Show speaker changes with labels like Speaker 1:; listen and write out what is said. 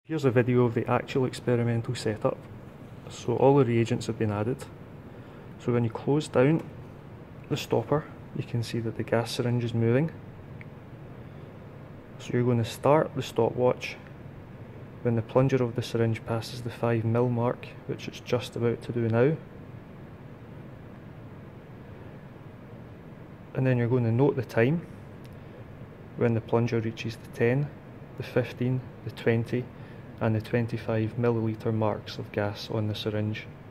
Speaker 1: Here's a video of the actual experimental setup. So all the reagents have been added. So when you close down the stopper, you can see that the gas syringe is moving. So you're going to start the stopwatch when the plunger of the syringe passes the 5 ml mark, which it's just about to do now. And then you're going to note the time when the plunger reaches the 10, the 15, the 20 and the 25 milliliter marks of gas on the syringe.